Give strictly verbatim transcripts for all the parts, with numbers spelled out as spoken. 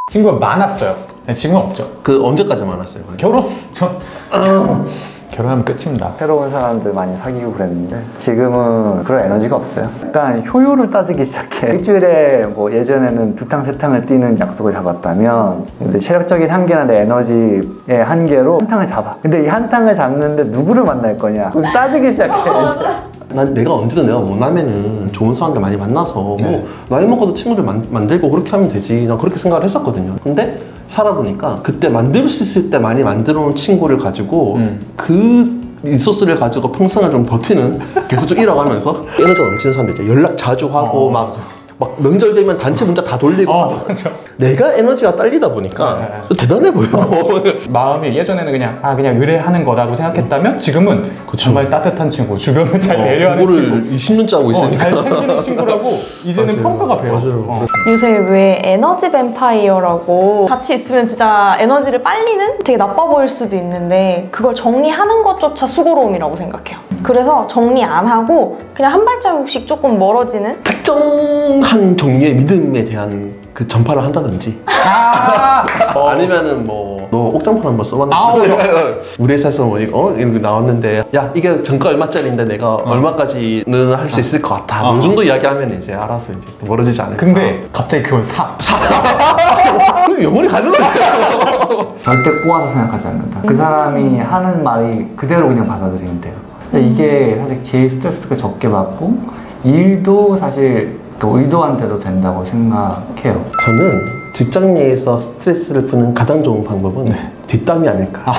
친구가 많았어요. 지금은 없죠. 그 언제까지 많았어요? 결혼? 전 결혼하면 끝입니다. 새로운 사람들 많이 사귀고 그랬는데 지금은 그런 에너지가 없어요. 약간 효율을 따지기 시작해. 일주일에 뭐 예전에는 두 탕, 세 탕을 뛰는 약속을 잡았다면 근데 체력적인 한계나 내 에너지의 한계로 한 탕을 잡아. 근데 이 한 탕을 잡는데 누구를 만날 거냐? 그럼 따지기 시작해. 난 내가 언제든 내가 원하면은 좋은 사람들 많이 만나서 네. 뭐 나이 먹어도 친구들 만, 만들고 그렇게 하면 되지. 난 그렇게 생각을 했었거든요. 근데 살아보니까 그때 만들 수 있을 때 많이 만들어 놓은 친구를 가지고 음. 그 리소스를 가지고 평생을 좀 버티는 계속 좀 잃어가면서 에너지가 넘치는 사람들 이제 연락 자주 하고 어, 막, 맞아. 막 명절 되면 단체 문자 다 돌리고 어, 맞아. 내가 에너지가 딸리다 보니까 네, 네. 또 대단해 보여. 마음이 예전에는 그냥 아 그냥 의뢰하는 거라고 생각했다면 지금은 정말 따뜻한 친구, 주변을 잘 어, 배려하는 그거를 친구, 이십 년째 하고 어, 있으니까. 잘 챙기는 친구라고 이제는 맞아요. 평가가 돼요. 맞아요. 어. 요새 왜 에너지 뱀파이어라고 같이 있으면 진짜 에너지를 빨리는 되게 나빠 보일 수도 있는데 그걸 정리하는 것조차 수고로움이라고 생각해요. 그래서 정리 안 하고 그냥 한 발자국씩 조금 멀어지는 특정한 종류의 믿음에 대한 그 전파를 한다든지 아, 어. 아니면은 뭐 너 옥장판 한번 써봤나? 아, 우리 회사에서 뭐 이거 어? 이런 거 나왔는데 야 이게 정가 얼마짜리인데 내가 어. 얼마까지는 할 수 있을 것 같아. 어. 이 정도 이야기하면 이제 알아서 이제 멀어지지 않을까. 근데 갑자기 그걸 사. 그럼 영혼이 가는 거지. 절대 꼬아서 생각하지 않는다. 그 사람이 하는 말이 그대로 그냥 받아들이면 돼요. 근데 이게 사실 제일 스트레스가 적게 받고 일도 사실 또 의도한 대로 된다고 생각해요. 저는 직장 내에서 스트레스를 푸는 가장 좋은 방법은 네. 뒷담이 아닐까.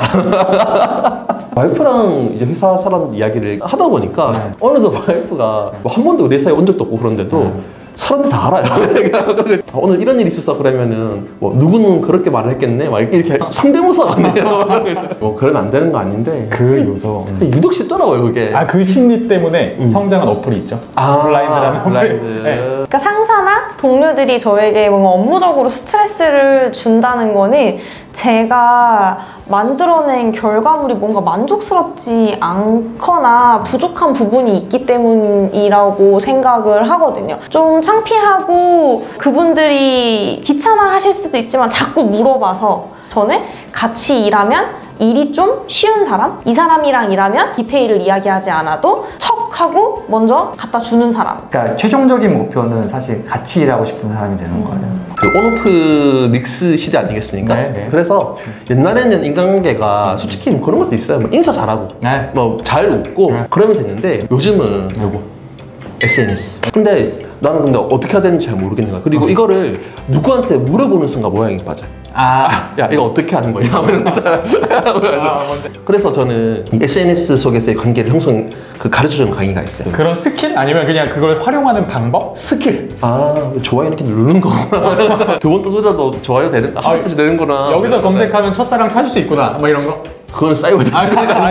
와이프랑 이제 회사 사람 이야기를 하다 보니까 네. 어느덧 와이프가 뭐한 번도 우리 회사에 온 적도 없고 그런데도 네. 사람들 다 알아요. 오늘 이런 일이 있었어 그러면은 뭐 누구는 그렇게 말을 했겠네 막 이렇게 상대모사가 네요. 뭐 그러면 안 되는 거 아닌데 그 요소. 근데 유독 쉽더라고요 그게. 아 그 심리 때문에 성장한 어플이 있죠. 아, 블라인드라는 어플. 블라인드. 네. 그러니까 상사나 동료들이 저에게 뭔가 업무적으로 스트레스를 준다는 거는 제가 만들어낸 결과물이 뭔가 만족스럽지 않거나 부족한 부분이 있기 때문이라고 생각을 하거든요. 좀 창피하고 그분들이 귀찮아 하실 수도 있지만 자꾸 물어봐서 저는 같이 일하면 일이 좀 쉬운 사람? 이 사람이랑 일하면 디테일을 이야기하지 않아도 척하고 먼저 갖다 주는 사람. 그러니까 최종적인 목표는 사실 같이 일하고 싶은 사람이 되는 거예요. 그 온오프 닉스 시대 아니겠습니까? 네, 네. 그래서 옛날에는 인간관계가 솔직히 뭐 그런 것도 있어요. 뭐 인사 잘하고, 네. 뭐 잘 웃고 네. 그러면 되는데 요즘은 요거 에스엔에스. 근데 나는 근데 어떻게 해야 되는지 잘 모르겠는 거야. 그리고 이거를 누구한테 물어보는 순간 모양이 빠져. 아, 야 이거 어떻게 하는 거야? 아 뭔지. 그래서 저는 이 에스엔에스 속에서의 관계를 형성 그 가르쳐주는 강의가 있어요. 그런 스킬 아니면 그냥 그걸 활용하는 방법? 스킬. 아 좋아요 이렇게 누르는 거구나. 두 번 떠들어도 좋아요 되는, 한 번씩 되는구나. 여기서 검색하면 첫사랑 찾을 수 있구나. 뭐 이런 거. 그거는 쌓이고 있지.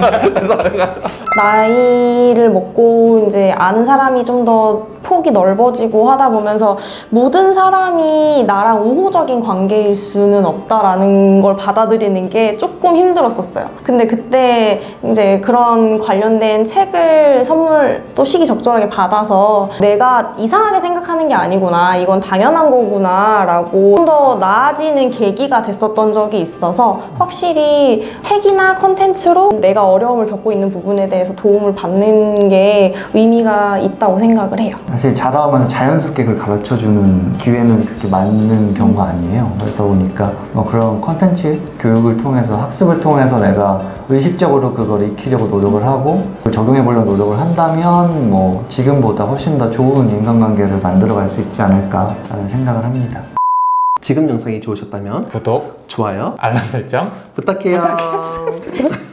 나이를 먹고 이제 아는 사람이 좀 더 폭이 넓어지고 하다 보면서 모든 사람이 나랑 우호적인 관계일 수는 없다라는 걸 받아들이는 게 조금 힘들었었어요. 근데 그때 이제 그런 관련된 책을 선물 또 시기적절하게 받아서 내가 이상하게 생각하는 게 아니구나, 이건 당연한 거구나 라고 좀 더 나아지는 계기가 됐었던 적이 있어서 확실히 책이나 컨텐츠로 내가 어려움을 겪고 있는 부분에 대해서 도움을 받는 게 의미가 있다고 생각을 해요. 사실 자라오면서 자연스럽게 그걸 가르쳐주는 기회는 그렇게 많은 경우가 아니에요. 그러다 보니까 뭐 그런 컨텐츠, 교육을 통해서, 학습을 통해서 내가 의식적으로 그걸 익히려고 노력을 하고 그걸 적용해보려고 노력을 한다면 뭐 지금보다 훨씬 더 좋은 인간관계를 만들어갈 수 있지 않을까라는 생각을 합니다. 지금 영상이 좋으셨다면 구독, 좋아요 알람 설정 부탁해요.